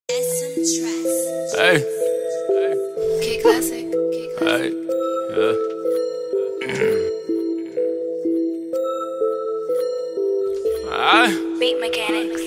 Hey. Kid Classic. Hey. Yeah. Beat Mechanics.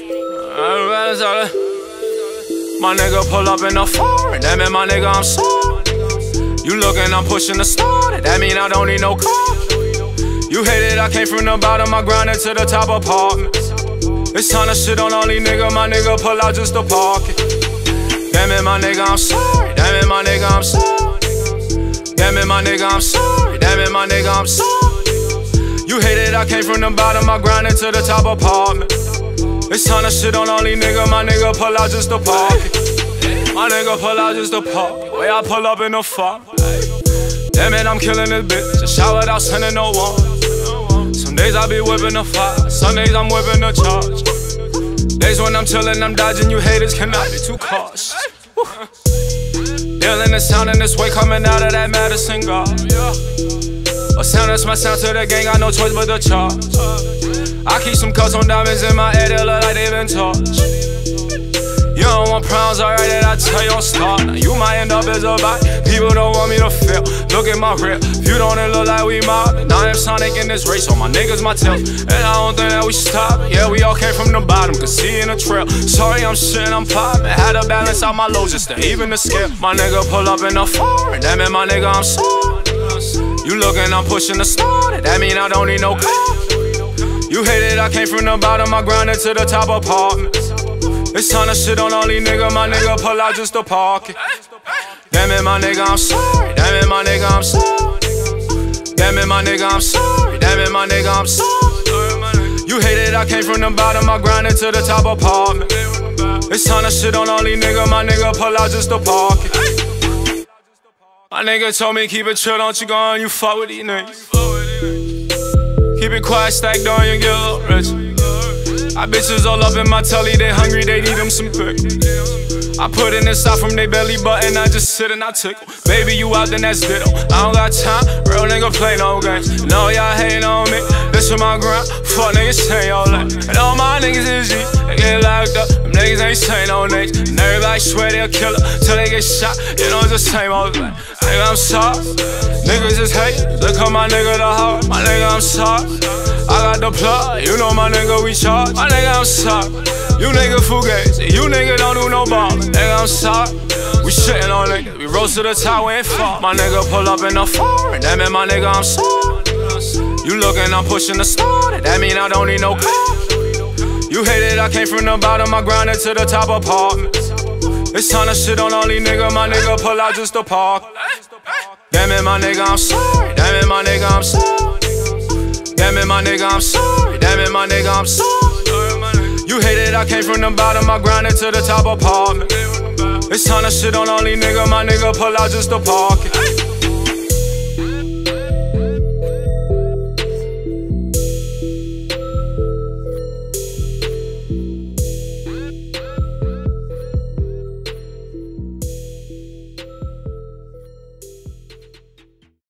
My nigga pull up in the foreign, that mean my nigga I'm sorry. You looking, I'm pushing the start, that mean I don't need no car. You hate it, I came from the bottom, I grinded to the top apartments. It's time to shit on all these niggas, my nigga pull out just to park it. Damn it, my nigga, I'm sorry. Damn it, my nigga, I'm sorry. Damn it, my nigga, I'm sorry. Damn it, my nigga, I'm sorry. You hate it, I came from the bottom, I grinded to the top apartment. It's time to shit on all these niggas, my nigga pull out just to park it. My nigga pull out just to park it. Way I pull up in the fog. Damn it, I'm killing this bitch. Just shout without sending no one. Some days I be whipping the fire, some days I'm whipping the charge. Days when I'm chillin', I'm dodging, you haters cannot be too cautious. Dealing the sound in this way coming out of that Madison Garden. A sound that's my sound to the gang, got no choice but to charge. I keep some cuts on diamonds in my head, they look like they been touched. You don't want problems, alright, then I tell you start. Now you might end up as a bot, people don't want me to fail. Look at my rip, you don't it look like we mobbing. Now I'm Sonic in this race, all my niggas my tail. And I don't think that we stop. Yeah, we all came from the bottom, could see in the trail. Sorry, I'm shitting, I'm popping. Had to balance out my lows just to even the scale. My nigga pull up in the foreign, that mean my nigga I'm sorry. You looking, I'm pushing the start, that mean I don't need no car. You hate it, I came from the bottom, I grinded to the top apartments. It's time to shit on all these niggas, my nigga pull out just to park it. Damn it, my nigga, I'm sorry. Damn it, my nigga, I'm sorry. Damn it, my nigga, I'm sorry. Damn it, my nigga, I'm sorry. You hate it, I came from the bottom, I grinded to the top apartment. It's time to shit on all these niggas, my nigga pull out just to park it. My nigga told me keep it chill, don't you go on, you fuck with these niggas. Keep it quiet, stack down, you get a little rich. I bitches all up in my telly, they hungry, they need them some pick. I put in this out from they belly button, I just sit and I tickle. Baby, you out, then that's ditto. I don't got time, real nigga play no games. No, y'all hating on me, this is my grind. Fuck niggas say all that. And all my niggas is G's, they get locked up. Them niggas ain't saying no names. And everybody swear they'll kill her till they get shot. You know it's the same old thing. Nigga, I'm sorry. Niggas just hate, look at my nigga the heart. My nigga, I'm sorry. I got the plug, you know my nigga we charge. My nigga, I'm sorry. You nigga fugazi, you nigga don't do no ballin'. Nigga, I'm sorry. We shittin' on niggas, we rose to the top, we ain't fall. My nigga pull up in the foreign, that mean my nigga I'm sorry. You lookin', I'm pushing the start, that mean I don't need no car. You hate it, I came from the bottom, I grinded to the top apartments. It's time to shit on all these niggas, my nigga pull out just to park. Damn it, my nigga, I'm sorry. Damn it, my nigga, I'm sorry. Damn it, my nigga, I'm sorry. Damn it, my nigga, I'm sorry. You hate it, I came from the bottom, I grinded to the top apartment. It's time to shit on all these niggas, my nigga pull out just to park it.